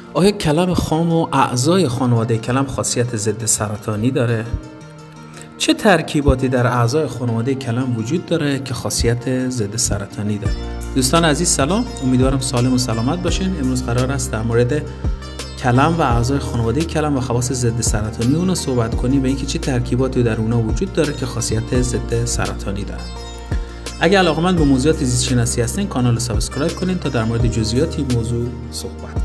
آیا کلم خام و اعضای خانواده کلم خاصیت ضد سرطانی داره؟ چه ترکیباتی در اعضای خانواده کلم وجود داره که خاصیت ضد سرطانی داره؟ دوستان عزیز سلام، امیدوارم سالم و سلامت باشین. امروز قرار است در مورد کلم و اعضای خانواده کلم و خواص ضد سرطانی اونا صحبت کنیم و اینکه چه ترکیباتی در اونا وجود داره که خاصیت ضد سرطانی داره. اگه علاقه‌مند به موضوعات زیست شناسی هستین کانال رو سابسکرایب کنین تا در مورد جزئیات این موضوع صحبت کنیم.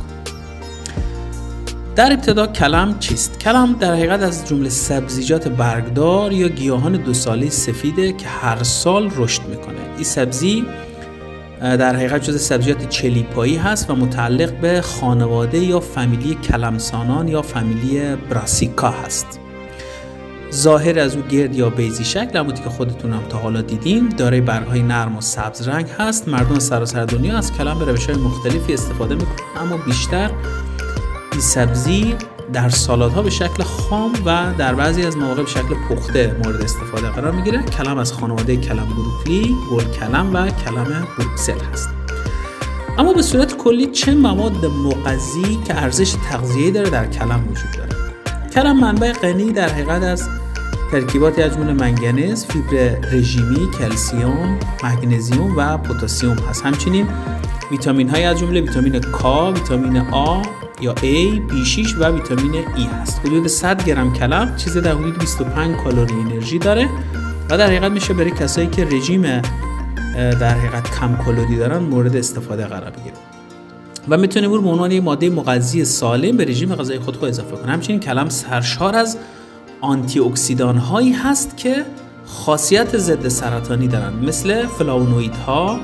در ابتدا کلم چیست؟ کلم در حقیقت از جمله سبزیجات برگدار یا گیاهان 2 ساله سفیده که هر سال رشد میکنه. این سبزی در حقیقت جزء سبزیجات چلیپایی هست و متعلق به خانواده یا فامیلی کلمسانان یا فامیلی براسیکا هست. ظاهر از او گرد یا بیضی شکل، همونطور که خودتون هم تا حالا دیدین، دارای برگ‌های نرم و سبز رنگ هست. مردم سراسر دنیا از کلم به روش‌های مختلفی استفاده میکنن، اما بیشتر این سبزی در سالادها به شکل خام و در بعضی از مواقع به شکل پخته مورد استفاده قرار میگیره. کلم از خانواده کلم بروکلی، گل کلم و کلم بروکسل هست. اما به صورت کلی چه مواد مغذی که ارزش تغذیه‌ای داره در کلم وجود داره؟ کلم منبع غنی در حقیقت از ترکیباتی از جمله منگنز، فیبر رژیمی، کلسیم، مگنزیوم و پتاسیم هست. همچنین ویتامین های از جمله ویتامین کا، ویتامین آ یا A، B6 و ویتامین E هست. حدود 100 گرم کلم چیزی در حدود 25 کالری انرژی داره و در حقیقت میشه برای کسایی که رژیم در حقیقت کم کالری دارن مورد استفاده قرار بگیره و میتونه به عنوان یک ماده مغذی سالم به رژیم غذایی خود اضافه کنه. همچنین کلم سرشار از آنتی اکسیدان هایی هست که خاصیت ضد سرطانی دارن، مثل فلاونوئیدها،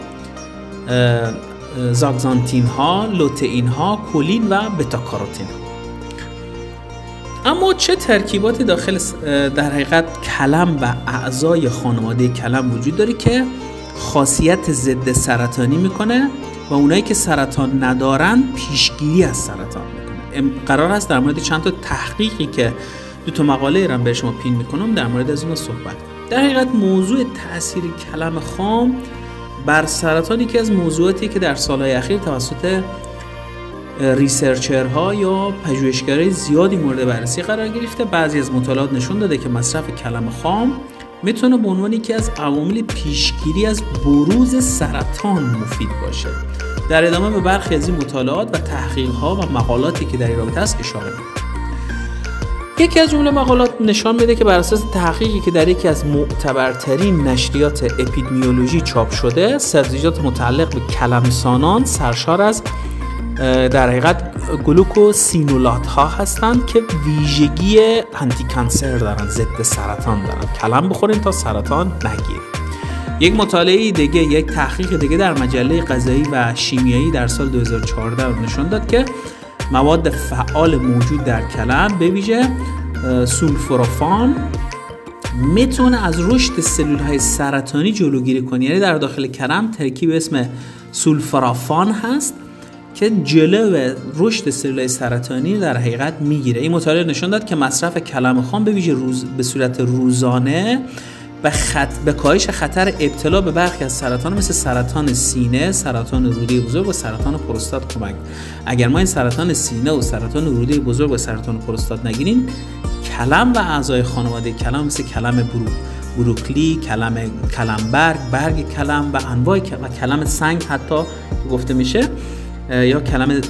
زاگزانتین ها، لوتئین ها، کولین و بتا کاروتین. اما چه ترکیباتی داخل در حقیقت کلم و اعضای خانواده کلم وجود داره که خاصیت ضد سرطانی میکنه و اونایی که سرطان ندارن پیشگیری از سرطان میکنه؟ قرار است در مورد چند تا تحقیقی که 2 مقاله را به شما پین میکنم در مورد از اون صحبت کنم. در حقیقت موضوع تاثیر کلم خام بر سرطان یکی از موضوعاتی که در سالهای اخیر توسط ریسرچرها یا پژوهشگرای زیادی مورد بررسی قرار گرفته. بعضی از مطالعات نشون داده که مصرف کلم خام میتونه به عنوان یکی از عوامل پیشگیری از بروز سرطان مفید باشه. در ادامه به برخی از این مطالعات و تحقیق‌ها و مقالاتی که در این رابطه است اشاره می‌کنم. یکی از جمله مقالات نشان میده که بر اساس تحقیقی که در یکی از معتبرترین نشریات اپیدمیولوژی چاپ شده، سبزیجات متعلق به کلمسانان سرشار از در حقیقت گلوکوسینولات ها هستند که ویژگی آنتی کانسر دارن، ضد سرطان دارن. کلم بخورین تا سرطان نگیرید. یک مطالعه دیگه، یک تحقیق دیگه در مجله غذایی و شیمیایی در سال 2014 نشان داد که مواد فعال موجود در کلم به ویژه سولفورافان میتونه از رشد سلول‌های سرطانی جلوگیری کنه. یعنی در داخل کلم ترکیب اسم سولفورافان هست که جلو رشد سلول‌های سرطانی در حقیقت میگیره. این مطالعه نشان داد که مصرف کلم خام به ویژه به صورت روزانه به کاهش خطر ابتلا به برخی از سرطان مثل سرطان سینه، سرطان روده بزرگ و سرطان پروستات کمک. اگر ما این سرطان سینه و سرطان روده بزرگ و سرطان پروستات نگیریم، کلم و اعضای خانواده کلم مثل کلم بروکلی، کلم برگ کلم و انواع و کلم سنگ حتی گفته میشه یا کلم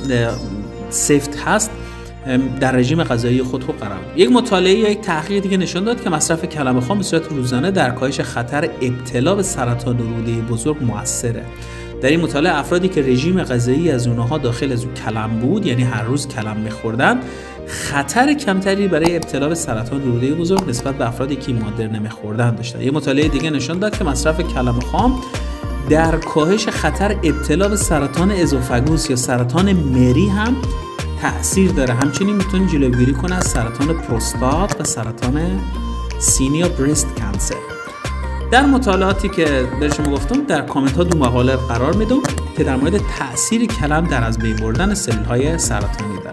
سفت هست در رژیم غذایی خود قرار داد. یک مطالعه یا یک تحقیق دیگه نشان داد که مصرف کلم خام به صورت روزانه در کاهش خطر ابتلا به سرطان روده بزرگ موثره. در این مطالعه افرادی که رژیم غذایی از اونها داخل از کلم بود، یعنی هر روز کلم می‌خوردن، خطر کمتری برای ابتلا به سرطان روده بزرگ نسبت به افرادی که ماده نمی‌خوردن داشتن. یک مطالعه دیگه نشان داد که مصرف کلم خام در کاهش خطر ابتلا به سرطان اسوفاگوس یا سرطان مری هم تأثیر داره. همچنین میتونه جلوگیری کنه از سرطان پروستات و سرطان سینه یا بریست کانسر. در مطالعاتی که به شما گفتم در کامنت ها 2 مقاله قرار میدم که در مورد تأثیر کلم در از بین بردن سلول های سرطانی داره.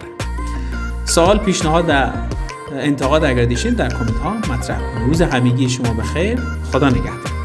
سوال، پیشنهاد و انتقاد اگر داشتین در کامنت ها مطرح کنید. روز همگی شما بخیر. خدا نگهدار.